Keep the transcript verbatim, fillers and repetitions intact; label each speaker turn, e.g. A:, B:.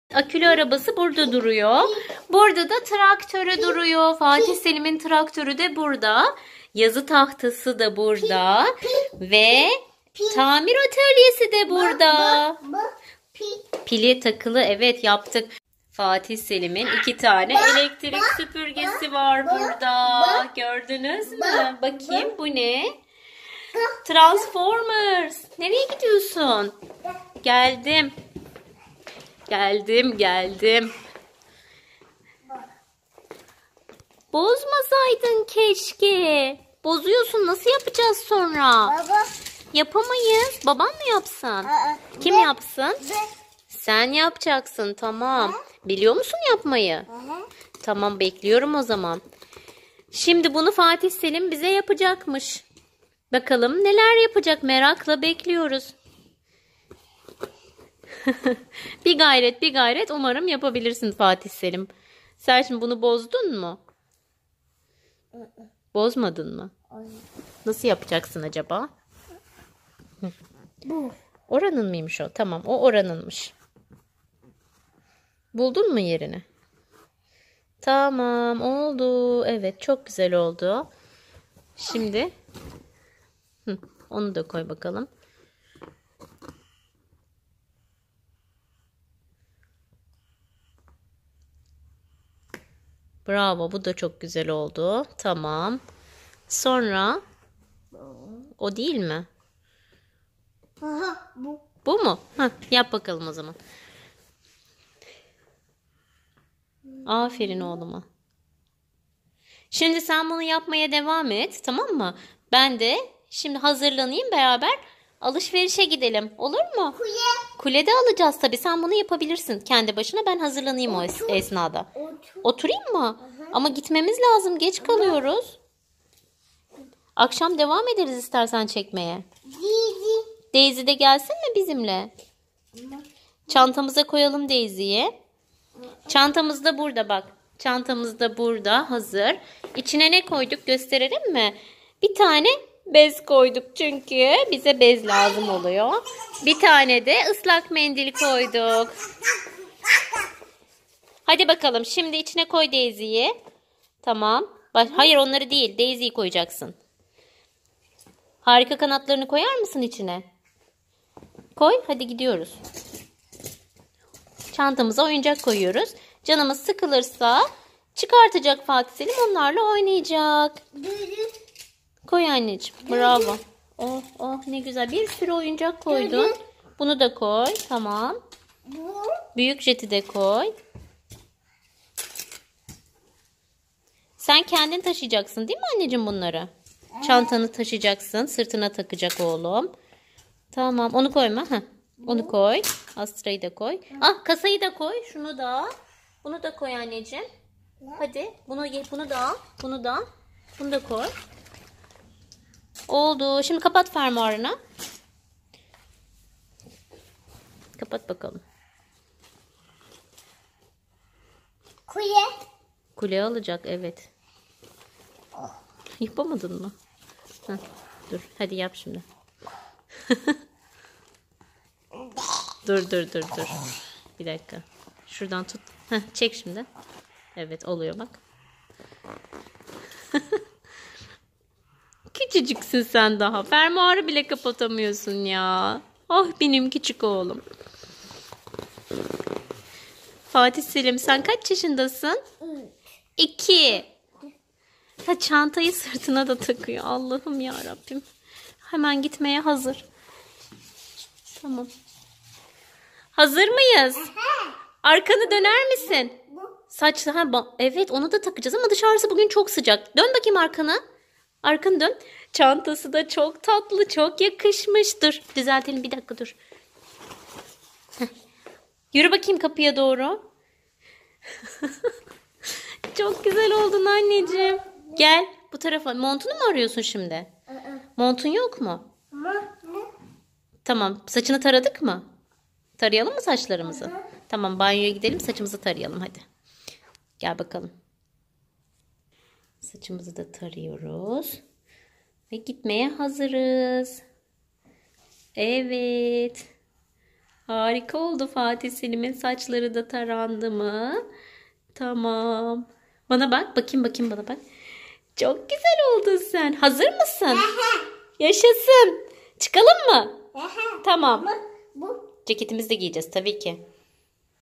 A: Akülü arabası burada duruyor. Burada da traktörü duruyor. Fatih Selim'in traktörü de burada. Yazı tahtası da burada. Ve tamir atölyesi de burada. Pili takılı, evet, yaptık. Fatih Selim'in iki tane elektrik süpürgesi var burada. Gördünüz mü? Bakayım, bu ne? Transformers. Nereye gidiyorsun? Geldim. Geldim, geldim. Bozmasaydın keşke. Bozuyorsun. Nasıl yapacağız sonra?
B: Baba.
A: Yapamayız. Baban mı yapsın? Kim yapsın? Sen yapacaksın. Tamam. Biliyor musun yapmayı? Tamam, bekliyorum o zaman. Şimdi bunu Fatih Selim bize yapacakmış. Bakalım neler yapacak, merakla bekliyoruz. Bir gayret, bir gayret. Umarım yapabilirsin Fatih Selim. Sen şimdi bunu bozdun mu? Bozmadın mı? Nasıl yapacaksın acaba?
B: Bu.
A: Oranın mıymış o? Tamam, o oranınmış. Buldun mu yerini? Tamam, oldu. Evet, çok güzel oldu. Şimdi hı, onu da koy bakalım. Bravo, bu da çok güzel oldu. Tamam. Sonra o değil mi?
B: Aha, bu.
A: Bu mu? Heh, yap bakalım o zaman. Aferin oğluma. Şimdi sen bunu yapmaya devam et, tamam mı? Ben de şimdi hazırlanayım, beraber alışverişe gidelim. Olur mu?
B: Kule.
A: Kulede alacağız tabii. Sen bunu yapabilirsin kendi başına. Ben hazırlanayım o es- esnada.
B: Otur.
A: Oturayım mı? Ama gitmemiz lazım. Geç kalıyoruz. Akşam devam ederiz istersen çekmeye.
B: Dizi.
A: Daisy de gelsin mi bizimle? Çantamıza koyalım Daisy'yi. Çantamız da burada bak. Çantamız da burada hazır. İçine ne koyduk gösterelim mi? Bir tane bez koyduk çünkü bize bez lazım oluyor. Bir tane de ıslak mendil koyduk. Hadi bakalım, şimdi içine koy Daisy'yi. Tamam. Hayır, onları değil, Daisy'yi koyacaksın. Harika kanatlarını koyar mısın içine? Koy, hadi gidiyoruz. Çantamıza oyuncak koyuyoruz. Canımız sıkılırsa çıkartacak Fatih Selim, onlarla oynayacak. Koy anneciğim. Bravo. Oh oh, ne güzel. Bir sürü oyuncak koydun. Bunu da koy. Tamam. Büyük jeti de koy. Sen kendin taşıyacaksın değil mi anneciğim bunları? Çantanı taşıyacaksın. Sırtına takacak oğlum. Tamam. Onu koyma. Heh. Onu koy. Astra'yı da koy. Ah, kasayı da koy. Şunu da. Bunu da koy anneciğim. Hadi. Bunu bunu da al. Bunu da al. Bunu da koy. Oldu. Şimdi kapat fermuarını. Kapat bakalım.
B: Kule.
A: Kule alacak, evet. Yapamadın mı? Heh, dur. Hadi yap şimdi. Dur dur dur dur. Bir dakika. Şuradan tut. Heh, çek şimdi. Evet, oluyor bak. Küçücüksün sen daha. Fermuarı bile kapatamıyorsun ya. Ah, benim küçük oğlum. Fatih Selim, sen kaç yaşındasın? İki. Ha, çantayı sırtına da takıyor. Allah'ım ya Rabbim. Hemen gitmeye hazır. Tamam. Hazır mıyız? Arkanı döner misin? Saç, ha, evet, onu da takacağız ama dışarısı bugün çok sıcak. Dön bakayım arkanı. Arkanı dön. Çantası da çok tatlı, çok yakışmış. Dur, düzeltelim, bir dakika dur. Heh. Yürü bakayım kapıya doğru. Çok güzel oldun anneciğim. Gel bu tarafa. Montunu mu arıyorsun şimdi? Montun yok mu? Tamam. Saçını taradık mı? Tarayalım mı saçlarımızı? Tamam, banyoya gidelim, saçımızı tarayalım hadi. Gel bakalım. Saçımızı da tarıyoruz. Ve gitmeye hazırız. Evet. Harika oldu. Fatih Selim'in saçları da tarandı mı? Tamam. Bana bak. Bakayım bakayım bana bak. Çok güzel oldun sen. Hazır mısın? Yaşasın. Çıkalım mı? Tamam.
B: Bu.
A: Ceketimizi de giyeceğiz tabii ki.